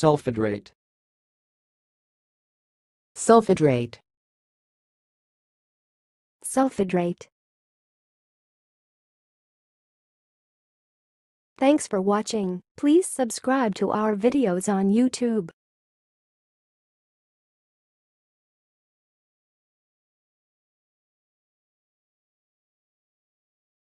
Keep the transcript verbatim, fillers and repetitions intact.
Sulfhydrate. Sulfhydrate. Sulfhydrate. Thanks for watching. Please subscribe to our videos on YouTube.